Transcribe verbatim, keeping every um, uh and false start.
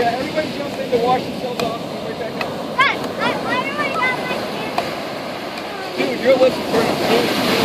Yeah, everybody jump in to wash themselves off and come right back out. Dad, I, I already got my hands. Dude, you're looking for an